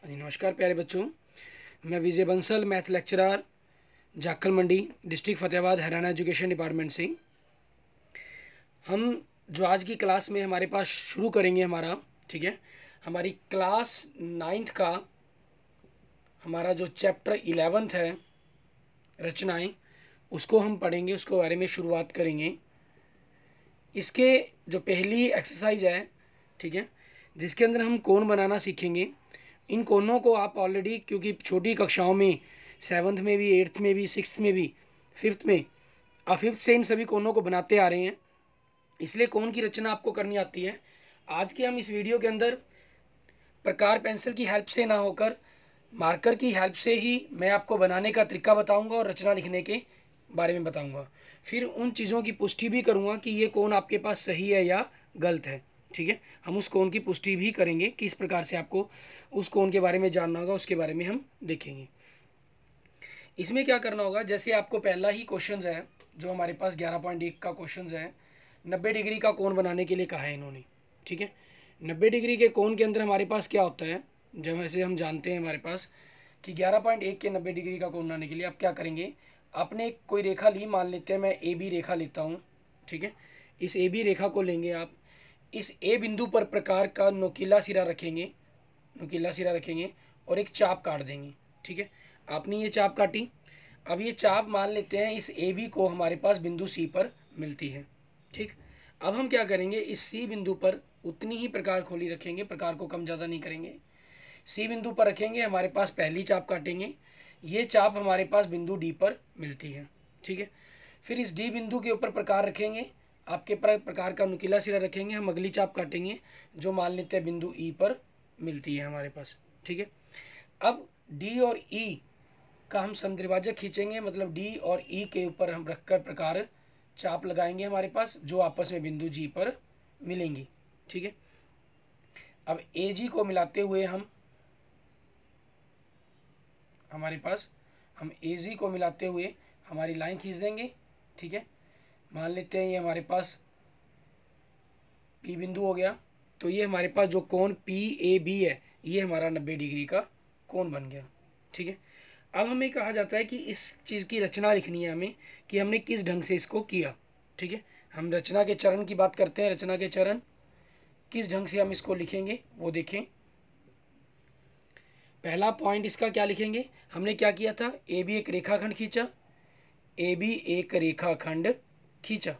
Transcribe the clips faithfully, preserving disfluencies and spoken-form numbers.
जी नमस्कार प्यारे बच्चों, मैं Vijay Bansal, math lecturer, Jakhal Mandi, district Fatehabad, Haryana education department से। हम जो आज की क्लास में हमारे पास शुरू करेंगे हमारा, ठीक है, हमारी क्लास नाइन्थ का हमारा जो चैप्टर इलेवेंथ है रचनाएं, उसको हम पढ़ेंगे, उसके बारे में शुरुआत करेंगे। इसके जो पहली एक्सरसाइज है, ठीक है, जिसके अंदर हम कोण बनाना सीखेंगे। इन कोणों को आप ऑलरेडी, क्योंकि छोटी कक्षाओं में सेवन्थ में भी, एट्थ में भी, सिक्स्थ में भी, फिफ्थ में, आप फिफ्थ से इन सभी कोणों को बनाते आ रहे हैं, इसलिए कोण की रचना आपको करनी आती है। आज के हम इस वीडियो के अंदर प्रकार पेंसिल की हेल्प से ना होकर मार्कर की हेल्प से ही मैं आपको बनाने का तरीका बताऊंगा और रचना लिखने के बारे में बताऊंगा। फिर उन चीज़ों की पुष्टि भी करूंगा कि ये कोण आपके पास सही है या गलत है, ठीक है। हम उस कोण की पुष्टि भी करेंगे, किस प्रकार से आपको उस कोण के बारे में जानना होगा, उसके बारे में हम देखेंगे। इसमें क्या करना होगा, जैसे आपको पहला ही क्वेश्चन है जो हमारे पास ग्यारह पॉइंट एक का क्वेश्चन है, नब्बे डिग्री का कोण बनाने के लिए कहा है इन्होंने, ठीक है। नब्बे डिग्री के कोण के अंदर हमारे पास क्या होता है, जब ऐसे हम जानते हैं हमारे पास कि ग्यारह पॉइंट एक के नब्बे डिग्री का कोण बनाने के लिए आप क्या करेंगे, आपने कोई रेखा ली, मान लेते हैं मैं ए बी रेखा लेता हूँ, ठीक है। इस ए बी रेखा को लेंगे आप, इस ए बिंदु पर प्रकार का नुकीला सिरा रखेंगे, नुकीला सिरा रखेंगे और एक चाप काट देंगे, ठीक है। आपने ये चाप काटी। अब ये चाप मान लेते हैं इस ए बी को हमारे पास बिंदु सी पर मिलती है, ठीक। अब हम क्या करेंगे, इस सी बिंदु पर उतनी ही प्रकार खोली रखेंगे, प्रकार को कम ज़्यादा नहीं करेंगे। सी बिंदु पर रखेंगे, हमारे पास पहली चाप काटेंगे, ये चाप हमारे पास बिंदु डी पर मिलती है, ठीक है। फिर इस डी बिंदु के ऊपर प्रकार रखेंगे, आपके पर प्रकार का नुकीला सिरा रखेंगे, हम अगली चाप काटेंगे जो मान लेते हैं बिंदु ई पर मिलती है हमारे पास, ठीक है। अब डी और ई का हम समद्विभाजक खींचेंगे, मतलब डी और ई के ऊपर हम रखकर प्रकार चाप लगाएंगे हमारे पास, जो आपस में बिंदु जी पर मिलेंगी, ठीक है। अब ए जी को मिलाते हुए हम हमारे पास हम ए जी को मिलाते हुए हमारी लाइन खींच देंगे, ठीक है। मान लेते हैं ये हमारे पास पी बिंदु हो गया, तो ये हमारे पास जो कोण पी ए बी है, ये हमारा नब्बे डिग्री का कोण बन गया, ठीक है। अब हमें कहा जाता है कि इस चीज़ की रचना लिखनी है हमें, कि हमने किस ढंग से इसको किया, ठीक है। हम रचना के चरण की बात करते हैं, रचना के चरण किस ढंग से हम इसको लिखेंगे वो देखें। पहला पॉइंट इसका क्या लिखेंगे, हमने क्या किया था, ए बी एक रेखाखंड खींचा, ए बी एक रेखाखंड खींचा,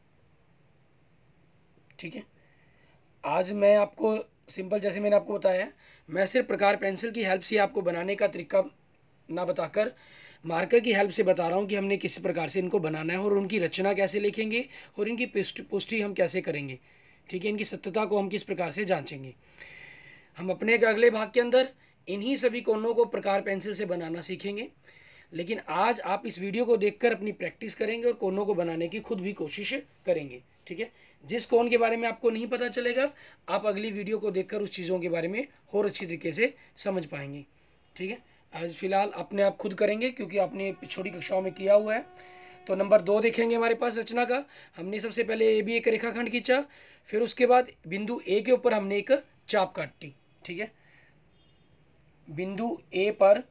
ठीक है। आज मैं आपको सिंपल, जैसे मैंने आपको बताया, मैं सिर्फ प्रकार पेंसिल की हेल्प से आपको बनाने का तरीका ना बताकर मार्कर की हेल्प से बता रहा हूँ कि हमने किस प्रकार से इनको बनाना है और उनकी रचना कैसे लिखेंगे और इनकी पुष्टि हम कैसे करेंगे, ठीक है। इनकी सत्यता को हम किस प्रकार से जांचेंगे। हम अपने अगले भाग के अंदर इन्हीं सभी कोणों को प्रकार पेंसिल से बनाना सीखेंगे, लेकिन आज आप इस वीडियो को देखकर अपनी प्रैक्टिस करेंगे और कोणों को बनाने की खुद भी कोशिश करेंगे, ठीक है। जिस कोण के बारे में आपको नहीं पता चलेगा, आप अगली वीडियो को देखकर उस चीज़ों के बारे में और अच्छी तरीके से समझ पाएंगे, ठीक है। आज फिलहाल अपने आप खुद करेंगे, क्योंकि आपने छोटी कक्षाओं में किया हुआ है। तो नंबर दो देखेंगे हमारे पास रचना का, हमने सबसे पहले ए बी एक रेखाखंड खींचा, फिर उसके बाद बिंदु ए के ऊपर हमने एक चाप काटी, ठीक है। बिंदु ए पर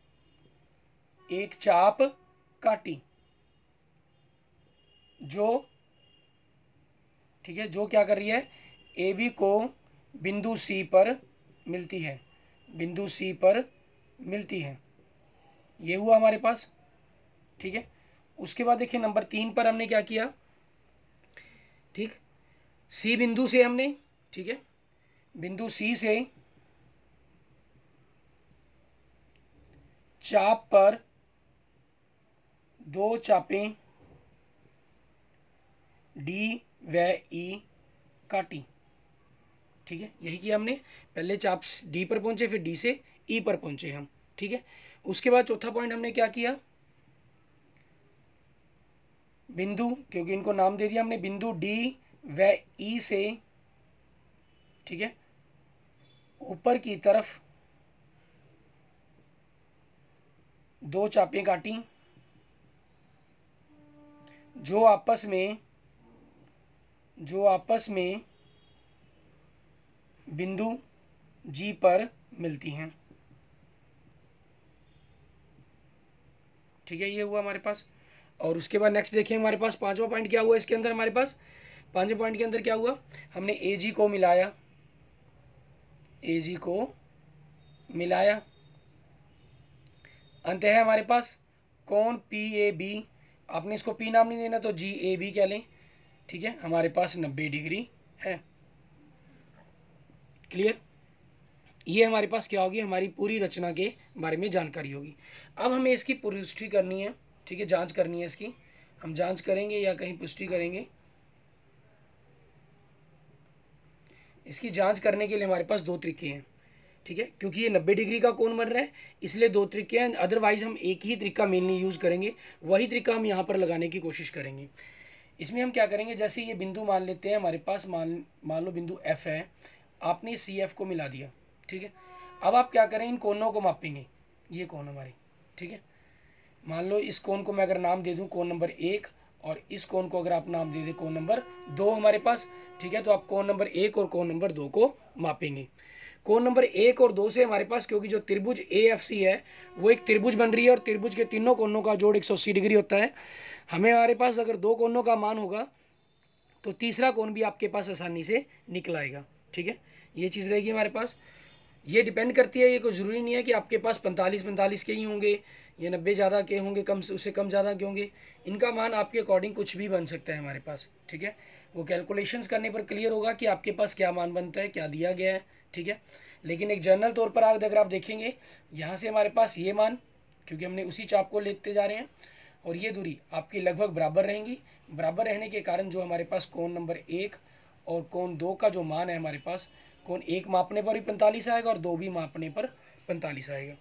एक चाप काटी, जो, ठीक है, जो क्या कर रही है, ए बी को बिंदु सी पर मिलती है, बिंदु सी पर मिलती है, ये हुआ हमारे पास, ठीक है। उसके बाद देखिए नंबर तीन पर हमने क्या किया, ठीक, सी बिंदु से हमने, ठीक है, बिंदु सी से चाप पर दो चापें डी व ई काटी, ठीक है। यही किया हमने, पहले चाप डी पर पहुंचे, फिर डी से ई पर पहुंचे हम, ठीक है। उसके बाद चौथा पॉइंट हमने क्या किया, बिंदु, क्योंकि इनको नाम दे दिया हमने, बिंदु डी व ई से, ठीक है, ऊपर की तरफ दो चापें काटी, जो आपस में जो आपस में बिंदु जी पर मिलती हैं, ठीक है, ये हुआ हमारे पास। और उसके बाद नेक्स्ट देखिए हमारे पास पांचवा पॉइंट क्या हुआ इसके अंदर, हमारे पास पांचवें पॉइंट के अंदर क्या हुआ, हमने ए जी को मिलाया, ए जी को मिलाया, अंत है हमारे पास कौन पी ए बी, आपने इसको पी नाम नहीं देना तो जी ए बी क्या लें, ठीक है, हमारे पास नब्बे डिग्री है। क्लियर, ये हमारे पास क्या होगी, हमारी पूरी रचना के बारे में जानकारी होगी। अब हमें इसकी पुष्टि करनी है, ठीक है, जांच करनी है इसकी, हम जांच करेंगे या कहीं पुष्टि करेंगे। इसकी जांच करने के लिए हमारे पास दो तरीके हैं, ठीक है, क्योंकि ये नब्बे डिग्री का कोण बन रहा है इसलिए दो तरीके हैं, अदरवाइज हम एक ही तरीका मेनली यूज़ करेंगे, वही तरीका हम यहाँ पर लगाने की कोशिश करेंगे। इसमें हम क्या करेंगे, जैसे ये बिंदु मान लेते हैं हमारे पास, मान मान लो बिंदु एफ है, आपने सी एफ को मिला दिया, ठीक है। अब आप क्या करें, इन कोनों को मापेंगे, ये कोण हमारे, ठीक है, मान लो इस कोण को मैं अगर नाम दे दूं कोण नंबर एक, और इस कोण को अगर आप नाम दे दें कोण नंबर दो हमारे पास, ठीक है, तो आप कोण नंबर एक और कोण नंबर दो को मापेंगे। कोण नंबर एक और दो से हमारे पास, क्योंकि जो त्रिभुज ए एफ सी है वो एक त्रिभुज बन रही है और त्रिभुज के तीनों कोणों का जोड़ एक सौ अस्सी डिग्री होता है, हमें हमारे पास अगर दो कोणों का मान होगा तो तीसरा कोण भी आपके पास आसानी से निकल आएगा, ठीक है, ये चीज़ रहेगी हमारे पास। ये डिपेंड करती है, ये कोई ज़रूरी नहीं है कि आपके पास पैंतालीस पैंतालीस के ही होंगे या नब्बे ज़्यादा के होंगे, कम से उससे कम ज़्यादा के होंगे, इनका मान आपके अकॉर्डिंग कुछ भी बन सकता है हमारे पास, ठीक है, वो कैलकुलेशंस करने पर क्लियर होगा कि आपके पास क्या मान बनता है, क्या दिया गया है, ठीक है। लेकिन एक जनरल तौर पर अगर आप देखेंगे यहाँ से हमारे पास ये मान, क्योंकि हमने उसी चाप को लेते जा रहे हैं, और ये दूरी आपकी लगभग बराबर रहेंगी, बराबर रहने के कारण जो हमारे पास कोण नंबर एक और कोण दो का जो मान है हमारे पास, कोण एक मापने पर भी पैंतालीस आएगा और दो भी मापने पर पैंतालीस आएगा,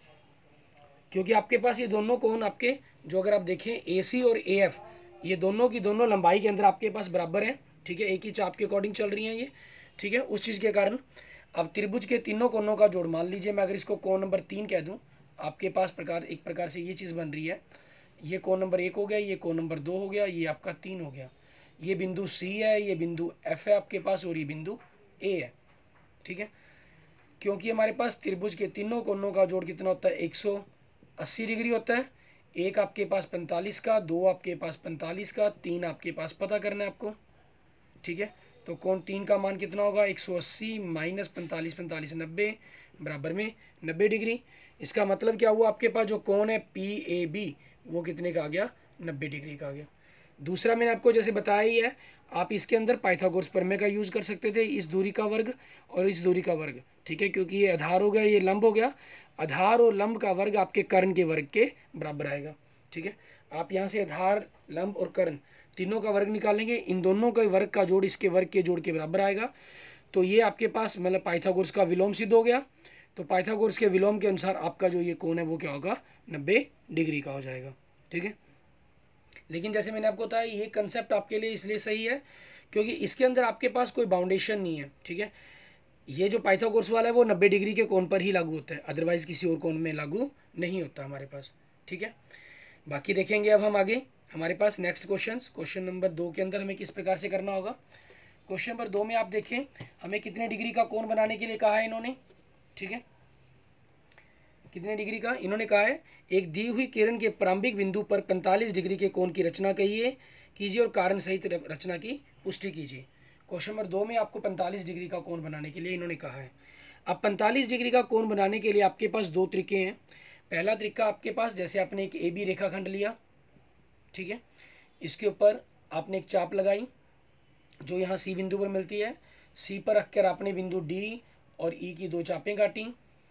क्योंकि आपके पास ये दोनों कोण आपके जो अगर आप देखें ए सी और ए एफ, ये दोनों की दोनों लंबाई के अंदर आपके पास बराबर है, ठीक है, एक ही चाप के अकॉर्डिंग चल रही हैं ये, ठीक है, उस चीज़ के कारण अब त्रिभुज के तीनों कोणों का जोड़ मान लीजिए मैं अगर इसको कोण नंबर तीन कह दूं, आपके पास प्रकार एक प्रकार से ये चीज़ बन रही है, ये कोण नंबर एक हो गया, ये कोण नंबर दो हो गया, ये आपका तीन हो गया, ये बिंदु सी है, ये बिंदु एफ है आपके पास, और ये बिंदु ए है, ठीक है, क्योंकि हमारे पास त्रिभुज के तीनों कोणों का जोड़ कितना होता है, एक सौ अस्सी डिग्री होता है, एक आपके पास पैंतालीस का, दो आपके पास पैंतालीस का, तीन आपके पास पता करना है आपको, ठीक है, तो कोण तीन का मान कितना होगा, एक सौ अस्सी माइनस पैंतालीस, पैंतालीस नब्बे बराबर में नब्बे डिग्री। इसका मतलब क्या हुआ, आपके पास जो कोण है पी ए बी वो कितने का आ गया, नब्बे डिग्री का आ गया। दूसरा मैंने आपको जैसे बताया ही है, आप इसके अंदर पाइथागोरस प्रमेय का यूज़ कर सकते थे, इस दूरी का वर्ग और इस दूरी का वर्ग, ठीक है, क्योंकि ये आधार हो गया, ये लंब हो गया, आधार और लंब का वर्ग आपके कर्ण के वर्ग के बराबर आएगा, ठीक है। आप यहाँ से आधार, लंब और कर्ण तीनों का वर्ग निकालेंगे, इन दोनों का वर्ग का जोड़ इसके वर्ग के जोड़ के बराबर आएगा, तो ये आपके पास मतलब पाइथागोरस का विलोम सिद्ध हो गया। तो पाइथागोरस के विलोम के अनुसार आपका जो ये कोण है वो क्या होगा, नब्बे डिग्री का हो जाएगा, ठीक है। लेकिन जैसे मैंने आपको बताया ये कंसेप्ट आपके लिए इसलिए सही है क्योंकि इसके अंदर आपके पास कोई बाउंडेशन नहीं है, ठीक है। ये जो पाइथागोरस वाला है वो नब्बे डिग्री के कोण पर ही लागू होता है, अदरवाइज किसी और कोण में लागू नहीं होता हमारे पास, ठीक है। बाकी देखेंगे अब हम आगे हमारे पास नेक्स्ट क्वेश्चन, क्वेश्चन नंबर दो के अंदर हमें किस प्रकार से करना होगा। क्वेश्चन नंबर दो में आप देखें हमें कितने डिग्री का कोण बनाने के लिए कहा है इन्होंने, ठीक है, कितने डिग्री का इन्होंने कहा है, एक दी हुई किरण के प्रारंभिक बिंदु पर पैंतालीस डिग्री के कोण की रचना कहिए कीजिए और कारण सहित रचना की पुष्टि कीजिए। क्वेश्चन नंबर दो में आपको पैंतालीस डिग्री का कोण बनाने के लिए इन्होंने कहा है। अब पैंतालीस डिग्री का कोण बनाने के लिए आपके पास दो तरीके हैं। पहला तरीका आपके पास, जैसे आपने एक ए बी रेखाखंड लिया, ठीक है, इसके ऊपर आपने एक चाप लगाई जो यहाँ सी बिंदु पर मिलती है, सी पर रखकर आपने बिंदु डी और ई की दो चापें काटी,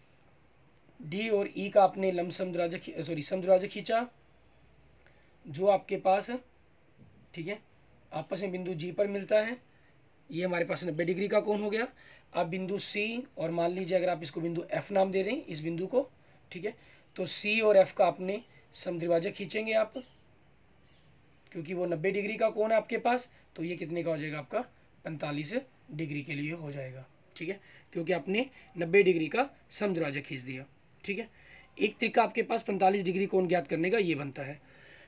डी और ई का आपने लंब समद्विभाजक सॉरी समद्विभाजक खींचा जो आपके पास, ठीक है, आपस में बिंदु जी पर मिलता है, ये हमारे पास नब्बे डिग्री का कोण हो गया। अब बिंदु सी और मान लीजिए अगर आप इसको बिंदु एफ नाम दे दें इस बिंदु को, ठीक है, तो सी और एफ का आपने समद्विभाजक खींचेंगे आप, क्योंकि वो नब्बे डिग्री का कोण है आपके पास, तो ये कितने का हो जाएगा आपका पैंतालीस डिग्री के लिए हो जाएगा, ठीक है, क्योंकि आपने नब्बे डिग्री का समद्विभाजक खींच दिया, ठीक है। एक तरीका आपके पास पैंतालीस डिग्री कोण ज्ञात करने का ये बनता है।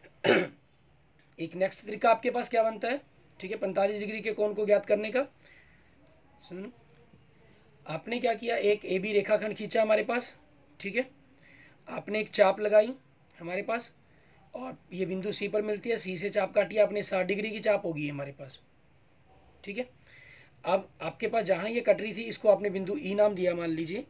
एक नेक्स्ट तरीका आपके पास क्या बनता है, ठीक है, पैंतालीस डिग्री के कोण को ज्ञात करने का। सुनो, आपने क्या किया, एक ए बी रेखाखंड खींचा हमारे पास, ठीक है, आपने एक चाप लगाई हमारे पास और ये बिंदु सी पर मिलती है, सी से चाप काटी आपने, साठ डिग्री की चाप होगी हमारे पास, ठीक है। अब आपके पास जहाँ ये कट रही थी इसको आपने बिंदु ई नाम दिया, मान लीजिए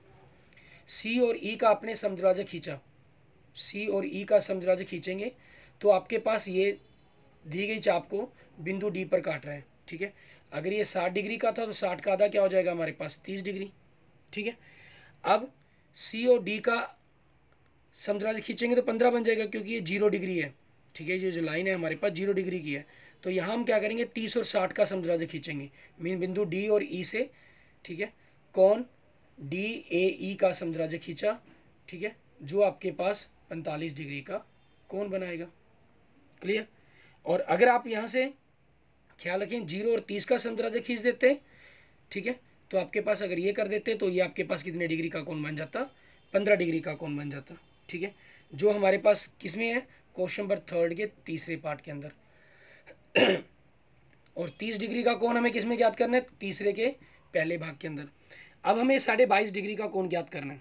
सी और ई का आपने समद्विभाजक खींचा, सी और ई का समद्विभाजक खींचेंगे तो आपके पास ये दी गई चाप को बिंदु डी पर काट रहा है, ठीक है। अगर ये साठ डिग्री का था तो साठ का आधा क्या हो जाएगा हमारे पास, तीस डिग्री, ठीक है। अब सी और डी का समद्विभाजक खींचेंगे तो पंद्रह बन जाएगा क्योंकि ये जीरो डिग्री है, ठीक है। ये जो लाइन है हमारे पास जीरो डिग्री की है, तो यहाँ हम क्या करेंगे, तीस और साठ का समद्विभाजक खींचेंगे, मीन बिंदु डी और ई से, ठीक है। कौन डी ए ई का समद्विभाजक खींचा, ठीक है, जो आपके पास पैंतालीस डिग्री का कोण बनाएगा, क्लियर। और अगर आप यहाँ से ख्याल रखें जीरो और तीस का समद्विभाजक खींच देते हैं, ठीक है, तो आपके पास अगर ये कर देते तो ये आपके पास कितने डिग्री का कोण बन जाता, पंद्रह डिग्री का कोण बन जाता, ठीक है। जो हमारे पास किस में है, क्वेश्चन नंबर थर्ड के तीसरे पार्ट के अंदर। और तीस डिग्री का कोण हमें किस में ज्ञात करना है, तीसरे के पहले भाग के अंदर। अब हमें साढ़े बाईस डिग्री का कोण ज्ञात करना है,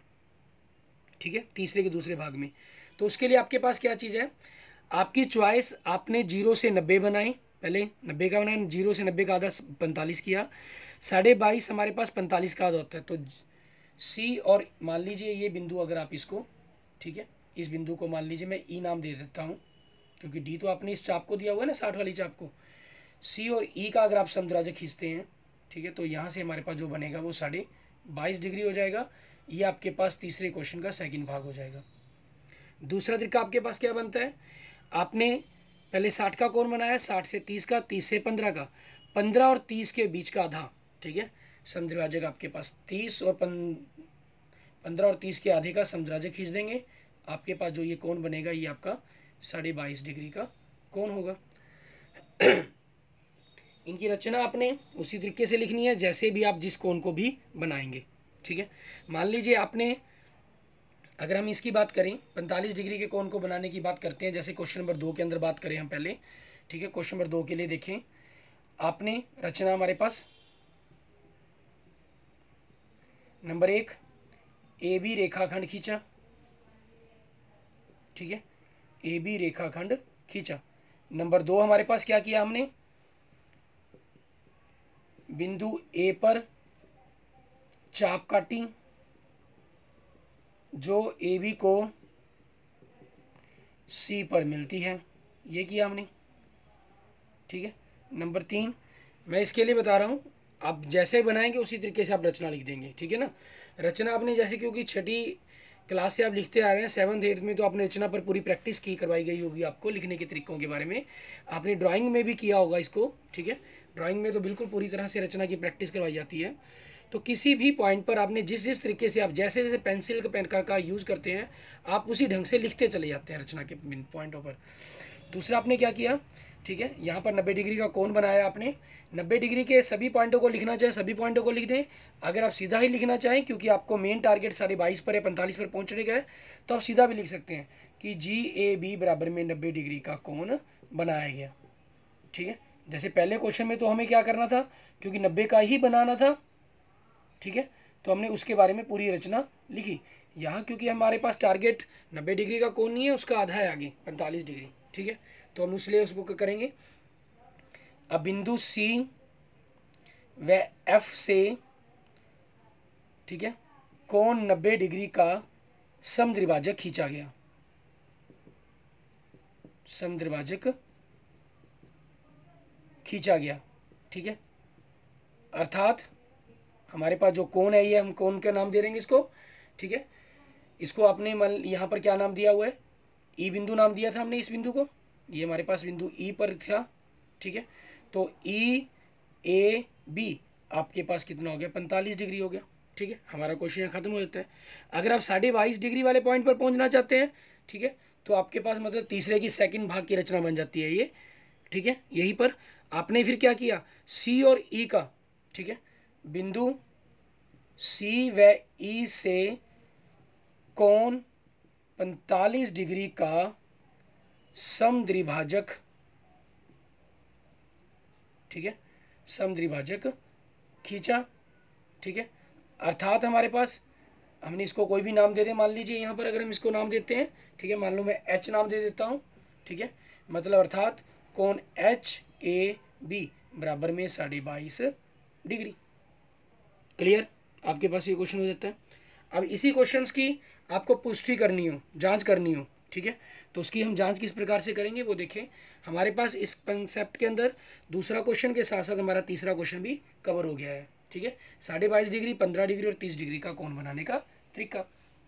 ठीक है, तीसरे के दूसरे भाग में। तो उसके लिए आपके पास क्या चीज़ है, आपकी चॉइस, आपने जीरो से नब्बे बनाए, पहले नब्बे का बनाया, जीरो से नब्बे का आधा पैंतालीस किया, साढ़े बाईस हमारे पास पैंतालीस का आधा होता है, तो सी और मान लीजिए ये बिंदु अगर आप इसको, ठीक है, इस बिंदु को मान लीजिए मैं ई नाम दे देता हूँ क्योंकि डी तो आपने इस चाप को दिया हुआ है ना, साठ वाली चाप को। सी और ई का अगर आप समद्विभाजक खींचते हैं, ठीक है, तो यहाँ से हमारे पास जो बनेगा वो साढ़े बाईस डिग्री हो जाएगा। ये आपके पास तीसरे क्वेश्चन का सेकंड भाग हो जाएगा। दूसरा तरीका आपके पास क्या बनता है, आपने पहले साठ का कोण बनाया, साठ से तीस का, तीस से पंद्रह का, पंद्रह और तीस के बीच का आधा, ठीक है, समद्विभाजक आपके पास तीस और पंद्रह और तीस के आधे का समद्विभाजक खींच देंगे, आपके पास जो ये कोण बनेगा ये आपका साढ़े बाईस डिग्री का कोण होगा। इनकी रचना आपने उसी तरीके से लिखनी है जैसे भी आप जिस कोण को भी बनाएंगे, ठीक है। मान लीजिए आपने, अगर हम इसकी बात करें, पैंतालीस डिग्री के कोण को बनाने की बात करते हैं, जैसे क्वेश्चन नंबर दो के अंदर बात करें हम पहले, ठीक है। क्वेश्चन नंबर दो के लिए देखें, आपने रचना हमारे पास नंबर एक, ए बी रेखाखंड खींचा, ठीक है, ए बी रेखाखंड खींचा। नंबर दो हमारे पास क्या किया हमने, बिंदु ए पर चाप काटी जो ए बी को सी पर मिलती है, ये किया हमने, ठीक है। नंबर तीन, मैं इसके लिए बता रहा हूँ, आप जैसे बनाएंगे उसी तरीके से आप रचना लिख देंगे, ठीक है ना। रचना आपने जैसे, क्योंकि छठी क्लास से आप लिखते आ रहे हैं, सेवन्थ एट्थ में तो आपने रचना पर पूरी प्रैक्टिस की करवाई गई होगी आपको, लिखने के तरीकों के बारे में आपने ड्राइंग में भी किया होगा इसको, ठीक है। ड्राइंग में तो बिल्कुल पूरी तरह से रचना की प्रैक्टिस करवाई जाती है। तो किसी भी पॉइंट पर आपने जिस जिस तरीके से, आप जैसे जैसे पेंसिल का पेन का यूज़ करते हैं, आप उसी ढंग से लिखते चले जाते हैं रचना के पॉइंटों पर। दूसरा आपने क्या किया, ठीक है, यहाँ पर नब्बे डिग्री का कोण बनाया आपने, नब्बे डिग्री के सभी पॉइंटों को लिखना चाहे सभी पॉइंटों को लिख दें। अगर आप सीधा ही लिखना चाहें, क्योंकि आपको मेन टारगेट साढ़े बाईस पर है, पैंतालीस पर पहुँचने का है, तो आप सीधा भी लिख सकते हैं कि जी ए बी बराबर में नब्बे डिग्री का कोण बनाया गया, ठीक है। जैसे पहले क्वेश्चन में तो हमें क्या करना था, क्योंकि नब्बे का ही बनाना था, ठीक है, तो हमने उसके बारे में पूरी रचना लिखी। यहाँ क्योंकि हमारे पास टारगेट नब्बे डिग्री का कोण नहीं है, उसका आधा है आगे पैंतालीस डिग्री, ठीक है, तो हम इसलिए उसको करेंगे। अब बिंदु सी व एफ से, ठीक है, कोण नब्बे डिग्री का समद्विभाजक खींचा गया, समद्विभाजक खींचा गया, ठीक है। अर्थात हमारे पास जो कोण है, ये हम कोण का नाम दे देंगे इसको, ठीक है। इसको आपने मान यहाँ पर क्या नाम दिया हुआ है, ई बिंदु नाम दिया था हमने इस बिंदु को, ये हमारे पास बिंदु ई पर था, ठीक है। तो ई ए बी आपके पास कितना हो गया, पैंतालीस डिग्री हो गया, ठीक है। हमारा क्वेश्चन यहाँ खत्म हो जाता है। अगर आप साढ़े बाईस डिग्री वाले पॉइंट पर पहुँचना चाहते हैं, ठीक है, तो आपके पास मतलब तीसरे की सेकंड भाग की रचना बन जाती है ये, ठीक है। यहीं पर आपने फिर क्या किया, सी और ई का, ठीक है, बिंदु सी व ई से कोण पैंतालीस डिग्री का समद्विभाजक, ठीक है, समद्विभाजक खींचा, ठीक है। अर्थात हमारे पास, हमने इसको कोई भी नाम दे दें, मान लीजिए यहाँ पर अगर हम इसको नाम देते हैं, ठीक है, मान लो मैं एच नाम दे देता हूँ, ठीक है, मतलब अर्थात कोण एच ए बी बराबर में साढ़े बाईस डिग्री। क्लियर, आपके पास ये क्वेश्चन हो जाता है। अब इसी क्वेश्चंस की आपको पुष्टि करनी हो, जांच करनी हो, ठीक है, तो उसकी हम जांच किस प्रकार से करेंगे वो देखें। हमारे पास इस कंसेप्ट के अंदर दूसरा क्वेश्चन के साथ साथ हमारा तीसरा क्वेश्चन भी कवर हो गया है, ठीक है। साढ़े बाईस डिग्री, पंद्रह डिग्री और तीस डिग्री का कोण बनाने का तरीका।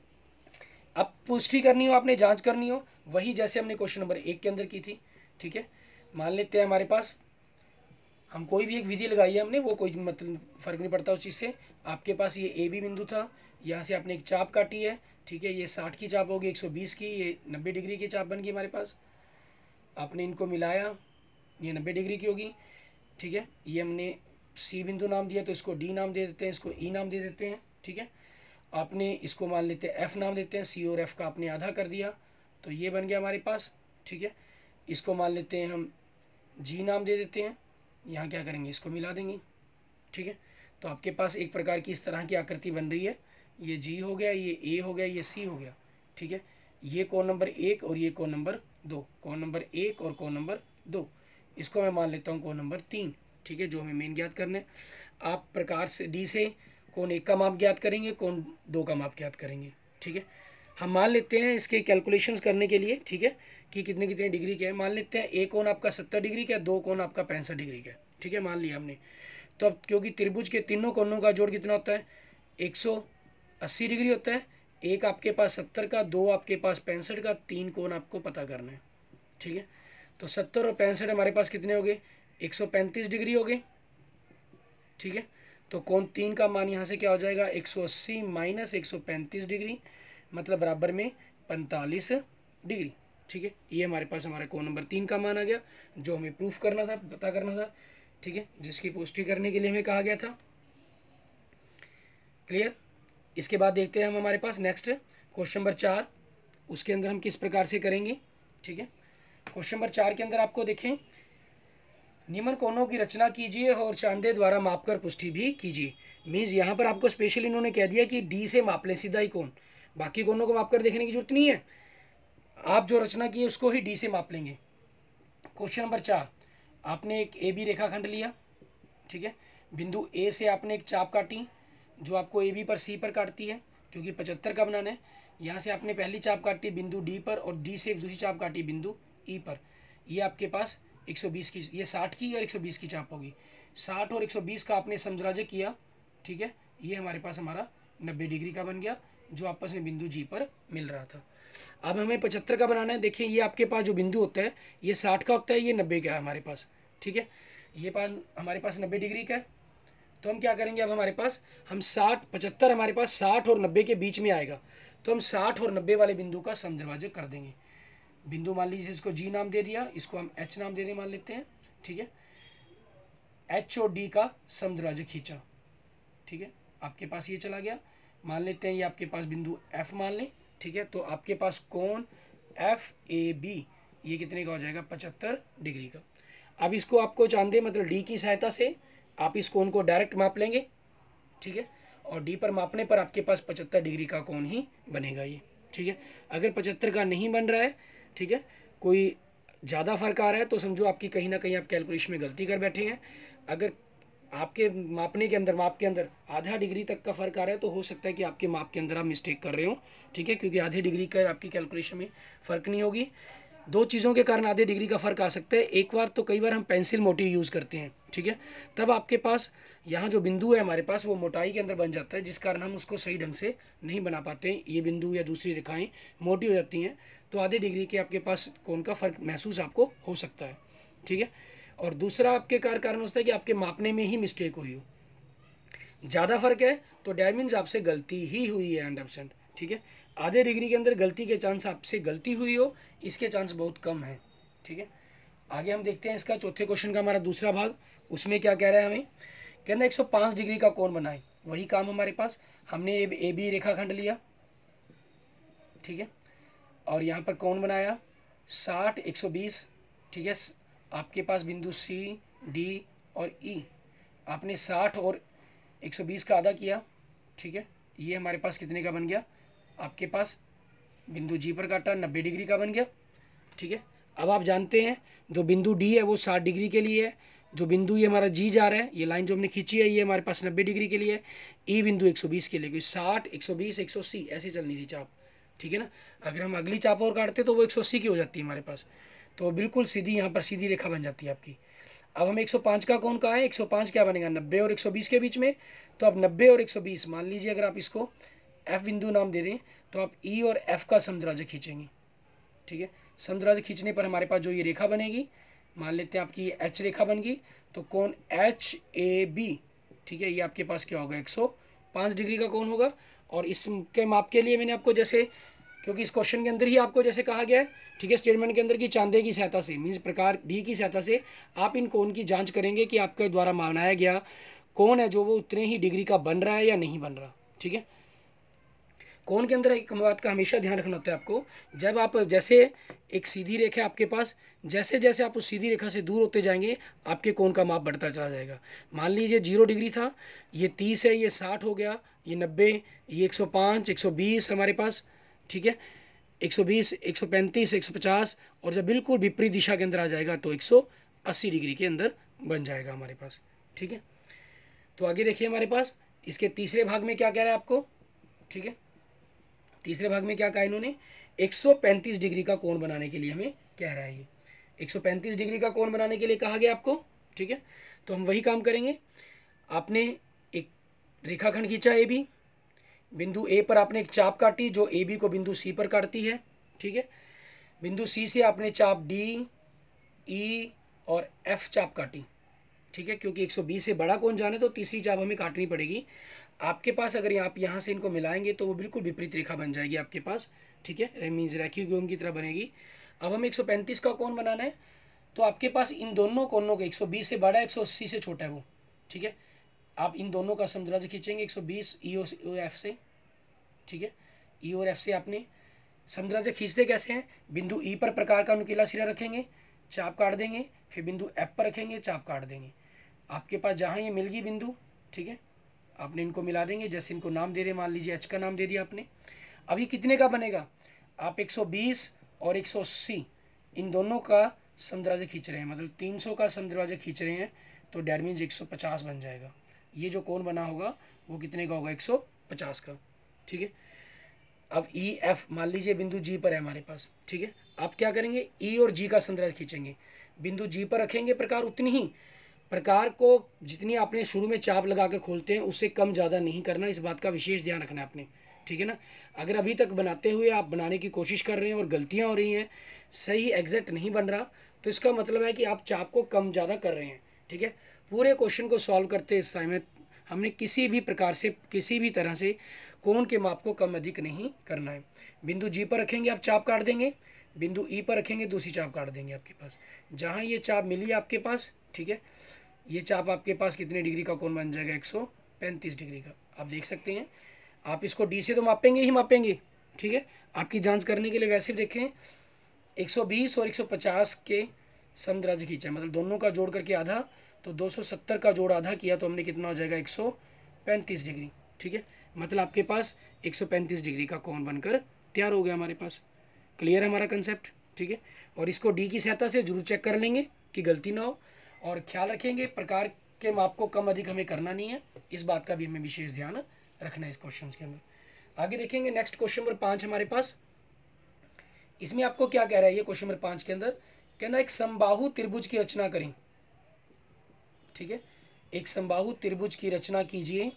अब पुष्टि करनी हो, आपने जांच करनी हो, वही जैसे हमने क्वेश्चन नंबर एक के अंदर की थी, ठीक है। मान लेते हैं हमारे पास, हम कोई भी एक विधि लगाई है हमने, वो कोई मतलब फर्क नहीं पड़ता उस चीज़ से। आपके पास ये ए बी बिंदु था, यहाँ से आपने एक चाप काटी है, ठीक है, ये साठ की चाप होगी, एक सौ बीस की, ये नब्बे डिग्री की चाप बन गई हमारे पास। आपने इनको मिलाया, ये नब्बे डिग्री की होगी, ठीक है। ये हमने सी बिंदु नाम दिया तो इसको डी नाम दे देते हैं, इसको ई नाम दे देते हैं, ठीक है। आपने इसको मान लेते हैं एफ नाम देते हैं, सी और एफ का आपने आधा कर दिया तो ये बन गया हमारे पास, ठीक है। इसको मान लेते हैं हम जी नाम दे देते हैं, यहाँ क्या करेंगे, इसको मिला देंगे, ठीक है। तो आपके पास एक प्रकार की इस तरह की आकृति बन रही है, ये जी हो गया, ये ए हो गया, ये सी हो गया, ठीक है। ये कोण नंबर एक और ये कोण नंबर दो, कोण नंबर एक और कोण नंबर दो, इसको मैं मान लेता हूँ कोण नंबर तीन, ठीक है, जो हमें मेन ज्ञात करना है। आप प्रकार से डी से कोण एक का माप ज्ञात करेंगे, कोण दो का माप ज्ञात करेंगे, ठीक है। हम मान लेते हैं इसके कैलकुलेशंस करने के लिए, ठीक है, कि कितने कितने डिग्री के हैं। मान लेते हैं एक कोण आपका सत्तर डिग्री का, दो कोण आपका पैंसठ डिग्री का, ठीक है, मान लिया हमने। तो अब क्योंकि त्रिभुज के तीनों कोणों का जोड़ कितना होता है, एक सौ अस्सी डिग्री होता है, एक आपके पास सत्तर का, दो आपके पास पैंसठ का, तीन कोण आपको पता करना है, ठीक है। तो सत्तर और पैंसठ हमारे पास कितने हो गए, एक सौ पैंतीस डिग्री हो गए, ठीक है। तो कोण तीन का मान यहाँ से क्या हो जाएगा, एक सौ अस्सी माइनस एक सौ पैंतीस डिग्री, मतलब बराबर में पैंतालीस डिग्री, ठीक है। ये हमारे पास हमारा कोण नंबर तीन का मान आ गया, जो हमें प्रूफ करना था, पता करना था, ठीक है, जिसकी पुष्टि करने के लिए हमें कहा गया था। क्लियर। इसके बाद देखते हैं हम हमारे पास नेक्स्ट क्वेश्चन नंबर चार, उसके अंदर हम किस प्रकार से करेंगे, ठीक है। क्वेश्चन नंबर चार के अंदर आपको देखें, निम्न कोणों की रचना कीजिए और चांदे द्वारा मापकर पुष्टि भी कीजिए। मीन्स यहाँ पर आपको स्पेशली इन्होंने कह दिया कि डी से माप लें सीधा ही कोण, बाकी कोणों को मापकर देखने की जरूरत नहीं है, आप जो रचना की है उसको ही डी से माप लेंगे। क्वेश्चन नंबर चार, आपने एक ए बी रेखाखंड लिया, ठीक है, बिंदु ए से आपने एक चाप काटी जो आपको ए बी पर सी पर काटती है, क्योंकि पचहत्तर का बनाना है। यहाँ से आपने पहली चाप काटी बिंदु डी पर और डी से दूसरी चाप काटी बिंदु ई पर, ये आपके पास एक सौ बीस की, ये साठ की और एक सौ बीस की चाप होगी, साठ और एक सौ बीस का आपने समद्राज्य किया, ठीक है, ये हमारे पास हमारा नब्बे डिग्री का बन गया, जो आपस में बिंदु जी पर मिल रहा था। अब हमें पचहत्तर का बनाना है। देखिए ये आपके पास जो बिंदु होता है ये साठ का होता है, ये नब्बे का है हमारे पास, ठीक है, ये पास हमारे पास नब्बे डिग्री का है। तो हम क्या करेंगे, अब हमारे पास हम साठ, पचहत्तर हमारे पास साठ और नब्बे के बीच में आएगा, तो हम साठ और नब्बे वाले बिंदु का समद्विभाजक कर देंगे। बिंदु मान लीजिए इसको जी नाम दे दिया, इसको हम एच नाम दे दें मान लेते हैं, ठीक है। एच और डी का समद्विभाजक खींचा, ठीक है, आपके पास ये चला गया। मान लेते हैं ये आपके पास बिंदु एफ मान लें, ठीक है। तो आपके पास कोण एफ ए बी ये कितने का हो जाएगा, पचहत्तर डिग्री का। अब इसको आपको चांदे मतलब डी की सहायता से आप इस कोण को डायरेक्ट माप लेंगे, ठीक है, और डी पर मापने पर आपके पास पचहत्तर डिग्री का कोण ही बनेगा ये, ठीक है। अगर पचहत्तर का नहीं बन रहा है, ठीक है, कोई ज़्यादा फर्क आ रहा है तो समझो आपकी कहीं ना कहीं आप कैलकुलेशन में गलती कर बैठे हैं। अगर आपके मापने के अंदर माप के अंदर आधा डिग्री तक का फर्क आ रहा है तो हो सकता है कि आपके माप के अंदर आप मिस्टेक कर रहे हो, ठीक है, क्योंकि आधी डिग्री का आपकी कैलकुलेशन में फ़र्क नहीं होगी। दो चीज़ों के कारण आधे डिग्री का फ़र्क आ सकता है। एक बार तो कई बार हम पेंसिल मोटी यूज़ करते हैं, ठीक है, तब आपके पास यहाँ जो बिंदु है हमारे पास वो मोटाई के अंदर बन जाता है, जिस कारण हम उसको सही ढंग से नहीं बना पाते हैं। ये बिंदु या दूसरी रेखाएं मोटी हो जाती हैं तो आधे डिग्री के आपके पास कोण का फ़र्क महसूस आपको हो सकता है, ठीक है। और दूसरा आपके कार कारण होता है कि आपके मापने में ही मिस्टेक हुई हो। ज़्यादा फर्क है तो डैट मीन्स आपसे गलती ही हुई है हंड्रेड परसेंट, ठीक है। आधे डिग्री के अंदर गलती के चांस आपसे गलती हुई हो, इसके चांस बहुत कम है, ठीक है। आगे हम देखते हैं इसका चौथे क्वेश्चन का हमारा दूसरा भाग, उसमें क्या कह रहा है हमें, कहना एक सौ पाँच डिग्री का कोण बनाए। वही काम हमारे पास, हमने ए बी रेखाखंड लिया, ठीक है, और यहाँ पर कोण बनाया साठ एक सौ बीस, ठीक है। आपके पास बिंदु सी डी और ई, आपने साठ और एक सौ बीस का आधा किया, ठीक है, ये हमारे पास कितने का बन गया, आपके पास बिंदु जी पर काटा नब्बे डिग्री का बन गया, ठीक है। अब आप जानते हैं जो बिंदु डी है वो साठ डिग्री के लिए है, जो बिंदु ये हमारा जी जा रहा है, ये लाइन जो हमने खींची है ये हमारे पास नब्बे डिग्री के लिए है, ई बिंदु एक सौ बीस के लिए, क्योंकि साठ एक सौ बीस एक सौ अस्सी ऐसे चलनी थी चाप, ठीक है ना। अगर हम अगली चाप और काटते तो वो एक सौ अस्सी की हो जाती है हमारे पास, तो बिल्कुल सीधी यहाँ पर सीधी रेखा बन जाती है आपकी। अब हमें एक सौ पाँच का कोण कहाँ है, एक सौ पाँच क्या बनेगा, नब्बे और एक सौ बीस के बीच में, तो अब नब्बे और एक सौ बीस मान लीजिए अगर आप इसको एफ बिंदु नाम दे दें तो आप ई और एफ का समद्विभाजक खींचेंगे, ठीक है। समद्विभाजक खींचने पर हमारे पास जो ये रेखा बनेगी, मान लेते हैं आपकी एच रेखा बन गई, तो कोण एच ए बी, ठीक है, ये आपके पास क्या होगा, एक सौ पाँच डिग्री का कोण होगा। और इसके माप के लिए मैंने आपको जैसे, क्योंकि इस क्वेश्चन के अंदर ही आपको जैसे कहा गया है, ठीक है, स्टेटमेंट के अंदर की चांदे की सहायता से मीन्स प्रकार डी की सहायता से आप इन कोण की जांच करेंगे कि आपके द्वारा बनाया गया कोण है जो वो उतने ही डिग्री का बन रहा है या नहीं बन रहा, ठीक है। कोण के अंदर एक बात का हमेशा ध्यान रखना होता है आपको, जब आप जैसे एक सीधी रेखा है आपके पास, जैसे जैसे आप उस सीधी रेखा से दूर होते जाएंगे आपके कोण का माप बढ़ता चला जाएगा। मान लीजिए जीरो डिग्री था, ये तीस है, ये साठ हो गया, ये नब्बे, ये एक सौ पाँच, एक सौ बीस हमारे पास, ठीक है, एक सौ बीस, एक सौ पैंतीस, एक सौ पचास, और जब बिल्कुल विपरीत दिशा के अंदर आ जाएगा तो एक सौ अस्सी डिग्री के अंदर बन जाएगा हमारे पास, ठीक है। तो आगे देखिए हमारे पास इसके तीसरे भाग में क्या कह रहा है आपको, ठीक है, तीसरे भाग में क्या कहा इन्होंने, एक सौ पैंतीस डिग्री का कोण बनाने के लिए हमें कह रहा है, ये एक सौ पैंतीस डिग्री का कोण बनाने के लिए कहा गया आपको, ठीक है। तो हम वही काम करेंगे, आपने एक रेखाखंड खींचा ए बी, बिंदु ए पर आपने एक चाप काटी जो ए बी को बिंदु सी पर काटती है, ठीक है। बिंदु सी से आपने चाप डी, ई और एफ चाप काटी, ठीक है, क्योंकि एक सौ बीस से बड़ा कोण जाने तो तीसरी चाप हमें काटनी पड़ेगी। आपके पास अगर आप यहाँ से इनको मिलाएंगे तो वो बिल्कुल विपरीत रेखा बन जाएगी आपके पास, ठीक है, मीन्स रेखीय व्योम की तरह बनेगी। अब हमें एक सौ पैंतीस का कोण बनाना है, तो आपके पास इन दोनों कोणों के एक सौ बीस से बड़ा है, एक सौ अस्सी से छोटा है वो, ठीक है। आप इन दोनों का समद्विभाजक खींचेंगे एक सौ बीस ई और एफ से, ठीक है, ई और एफ से आपने समद्विभाजक खींचते कैसे हैं, बिंदु ई पर प्रकार का नुकीला सिरा रखेंगे, चाप काट देंगे, फिर बिंदु एफ पर रखेंगे, चाप काट देंगे। आपके पास जहाँ ये मिल गई बिंदु, ठीक है, आपने इनको मिला देंगे, जैसे इनको नाम दे रहे, मान लीजिए एच का नाम दे दिया आपने। अभी कितने का बनेगा, आप एक सौ बीस और एक सौ अस्सी इन दोनों का समद्विभाजक खींच रहे हैं, मतलब तीन सौ का समद्विभाजक खींच रहे हैं, तो डेट मीन्स एक सौ पचास बन जाएगा। ये जो कोण बना होगा वो कितने का होगा, एक सौ पचास का, ठीक है। अब ई एफ मान लीजिए बिंदु जी पर है हमारे पास, ठीक है, आप क्या करेंगे, ई और जी का समद्विभाजक खींचेंगे, बिंदु जी पर रखेंगे प्रकार, उतनी ही प्रकार को जितनी आपने शुरू में चाप लगाकर खोलते हैं उससे कम ज़्यादा नहीं करना, इस बात का विशेष ध्यान रखना है आपने, ठीक है ना। अगर अभी तक बनाते हुए आप बनाने की कोशिश कर रहे हैं और गलतियां हो रही हैं, सही एग्जैक्ट नहीं बन रहा, तो इसका मतलब है कि आप चाप को कम ज़्यादा कर रहे हैं, ठीक है। पूरे क्वेश्चन को सॉल्व करते इस टाइम में हमने किसी भी प्रकार से किसी भी तरह से कोण के माप को कम अधिक नहीं करना है। बिंदु जी पर रखेंगे आप चाप काट देंगे, बिंदु ई पर रखेंगे दूसरी चाप काट देंगे आपके पास, जहाँ ये चाप मिली आपके पास, ठीक है, ये चाप आपके पास कितने डिग्री का कोण बन जाएगा, एक सौ पैंतीस डिग्री का। आप देख सकते हैं, आप इसको डी से तो मापेंगे ही मापेंगे, ठीक है, आपकी जांच करने के लिए वैसे देखें एक सौ बीस और एक सौ पचास के समद्विभाजक खींचा, मतलब दोनों का जोड़ करके आधा, तो दो सौ सत्तर का जोड़ आधा किया तो हमने कितना हो जाएगा, एक सौ पैंतीस डिग्री, ठीक है। मतलब आपके पास एक सौ पैंतीस डिग्री का कोण बनकर तैयार हो गया हमारे पास। क्लियर है हमारा कंसेप्ट, ठीक है। और इसको डी की सहायता से जरूर चेक कर लेंगे कि गलती ना हो, और ख्याल रखेंगे प्रकार के माप को कम अधिक हमें करना नहीं है, इस बात का भी हमें विशेष ध्यान रखना है इस क्वेश्चन के अंदर। आगे देखेंगे नेक्स्ट क्वेश्चन नंबर पाँच हमारे पास, इसमें आपको क्या कह रहा है, ये क्वेश्चन नंबर पाँच के अंदर कहना एक समबाहु त्रिभुज की रचना करें, ठीक है, एक समबाहु त्रिभुज की रचना कीजिए,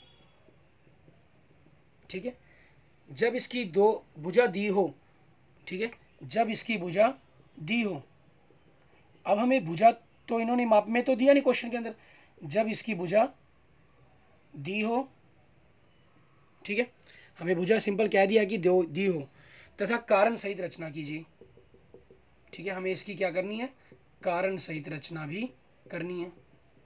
ठीक है, जब इसकी दो भुजा दी हो, ठीक है, जब इसकी भुजा दी हो। अब हमें भुजा तो इन्होंने माप में तो दिया नहीं क्वेश्चन के अंदर, जब इसकी भुजा दी हो, ठीक है, हमें भुजा सिंपल कह दिया कि दो दी हो, तथा कारण सहित रचना कीजिए, ठीक है, हमें इसकी क्या करनी है, कारण सहित रचना भी करनी है।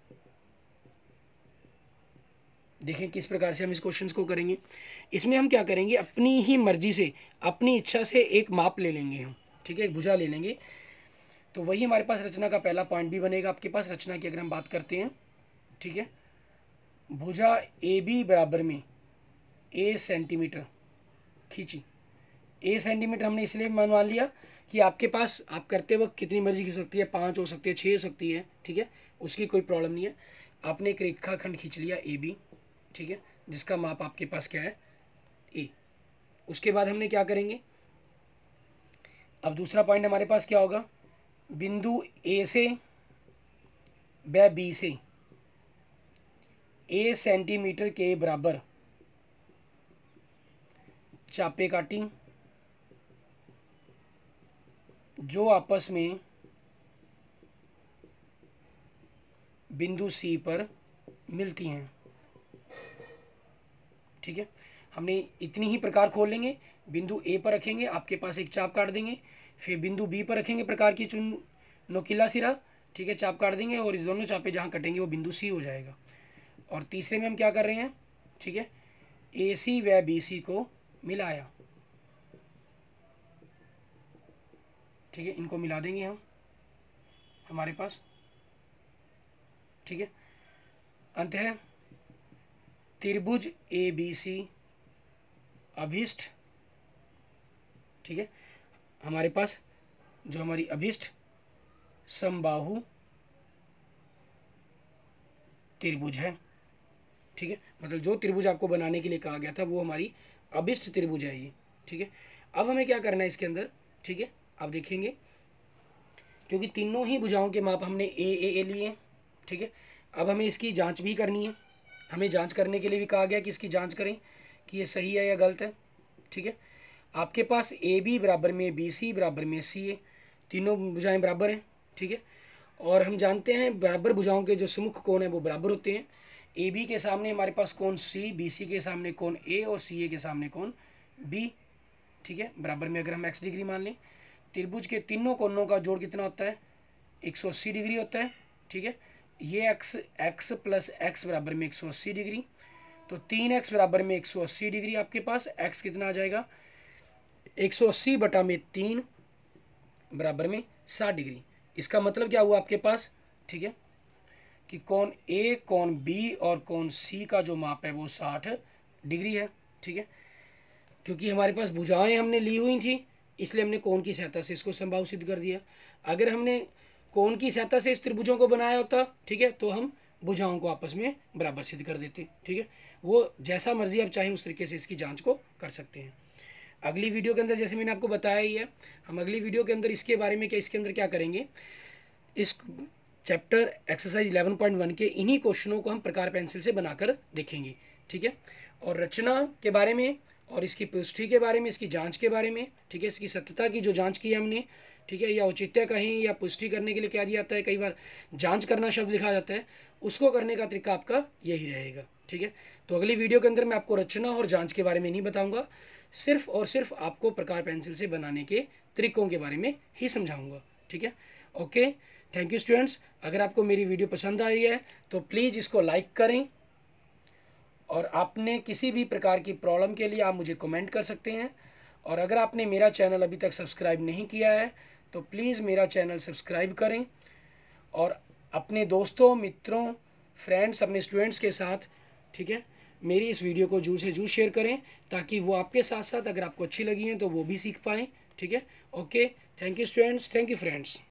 देखें किस प्रकार से हम इस क्वेश्चन को करेंगे। इसमें हम क्या करेंगे, अपनी ही मर्जी से अपनी इच्छा से एक माप ले लेंगे हम, ठीक है, एक भुजा ले लेंगे, तो वही हमारे पास रचना का पहला पॉइंट भी बनेगा आपके पास। रचना की अगर हम बात करते हैं, ठीक है, भुजा ए बी बराबर में ए सेंटीमीटर खींची, ए सेंटीमीटर हमने इसलिए मान मान लिया कि आपके पास आप करते वक्त कितनी मर्जी हो सकती है, पाँच हो सकती है, छः हो सकती है, ठीक है, उसकी कोई प्रॉब्लम नहीं है। आपने एक रेखाखंड खींच लिया ए बी, ठीक है, जिसका माप आपके पास क्या है, ए। उसके बाद हमने क्या करेंगे, अब दूसरा पॉइंट हमारे पास क्या होगा, बिंदु ए से व बी से ए सेंटीमीटर के बराबर चापे काटी जो आपस में बिंदु सी पर मिलती हैं, ठीक है। हमने इतनी ही प्रकार खोल लेंगे, बिंदु ए पर रखेंगे, आपके पास एक चाप काट देंगे, फिर बिंदु बी पर रखेंगे प्रकार की चुन नोकीला सिरा, ठीक है, चाप काट देंगे और इस दोनों चापे जहाँ कटेंगे वो बिंदु सी हो जाएगा। और तीसरे में हम क्या कर रहे हैं, ठीक है, ए सी व बी सी को मिलाया, ठीक है, इनको मिला देंगे हम हमारे पास, ठीक है। अंत है त्रिभुज ए बी सी अभिष्ट, ठीक है, हमारे पास जो हमारी अभिष्ट समबाहु त्रिभुज है, ठीक है, मतलब जो त्रिभुज आपको बनाने के लिए कहा गया था वो हमारी अभिष्ट त्रिभुज है ये, ठीक है। अब हमें क्या करना है इसके अंदर, ठीक है, आप देखेंगे क्योंकि तीनों ही भुजाओं के माप हमने ए ए ए लिए, ठीक है। अब हमें इसकी जांच भी करनी है, हमें जांच करने के लिए भी कहा गया कि इसकी जांच करें कि ये सही है या गलत है, ठीक है। आपके पास ए बी बराबर में बी सी बराबर में सी ए, तीनों भुजाएं बराबर हैं, ठीक है। और हम जानते हैं बराबर भुजाओं के जो सुमुख कोण हैं वो बराबर होते हैं। ए बी के सामने हमारे पास कोण सी, बी सी के सामने कोण ए और सी ए के सामने कोण बी, ठीक है, बराबर में अगर हम एक्स डिग्री मान लें। त्रिभुज के तीनों कोणों का जोड़ कितना होता है, एक सौ अस्सी डिग्री होता है, ठीक है। ये एक्स एक्स प्लस एक्स बराबर में एक सौ अस्सी डिग्री, तो तीन एक्स बराबर में एक सौ अस्सी डिग्री, आपके पास एक्स कितना आ जाएगा, एक सौ अस्सी बटा में तीन बराबर में साठ डिग्री। इसका मतलब क्या हुआ आपके पास, ठीक है, कि कोण ए, कोण बी और कोण सी का जो माप है वो साठ डिग्री है, ठीक है। क्योंकि हमारे पास भुजाएं हमने ली हुई थी इसलिए हमने कोण की सहायता से इसको समबाहु सिद्ध कर दिया। अगर हमने कोण की सहायता से इस त्रिभुजों को बनाया होता, ठीक है, तो हम भुजाओं को आपस में बराबर सिद्ध कर देते, ठीक है। वो जैसा मर्जी आप चाहें उस तरीके से इसकी जांच को कर सकते हैं। अगली वीडियो के अंदर जैसे मैंने आपको बताया ही है, हम अगली वीडियो के अंदर इसके बारे में क्या इसके अंदर क्या करेंगे, इस chapter exercise eleven point one के इन्हीं क्वेश्चनों को हम प्रकार पेंसिल से बनाकर देखेंगे, ठीक है। और रचना के बारे में और इसकी पुष्टि के बारे में, इसकी जांच के बारे में, ठीक है, इसकी सत्यता की जो जांच की है हमने, ठीक है, या औचित्य कहें या पुष्टि करने के लिए क्या दिया जाता है, कई बार जांच करना शब्द लिखा जाता है, उसको करने का तरीका आपका यही रहेगा, ठीक है। तो अगली वीडियो के अंदर मैं आपको रचना और जांच के बारे में नहीं बताऊंगा, सिर्फ और सिर्फ आपको प्रकार पेंसिल से बनाने के तरीकों के बारे में ही समझाऊंगा, ठीक है। Okay, thank you students. अगर आपको मेरी वीडियो पसंद आई है तो प्लीज़ इसको लाइक करें, और आपने किसी भी प्रकार की प्रॉब्लम के लिए आप मुझे कमेंट कर सकते हैं। और अगर आपने मेरा चैनल अभी तक सब्सक्राइब नहीं किया है तो प्लीज़ मेरा चैनल सब्सक्राइब करें, और अपने दोस्तों, मित्रों, फ्रेंड्स, अपने स्टूडेंट्स के साथ, ठीक है, मेरी इस वीडियो को जरूर से जरूर शेयर करें, ताकि वो आपके साथ साथ अगर आपको अच्छी लगी हैं तो वो भी सीख पाएँ, ठीक है। Okay, thank you students, thank you friends.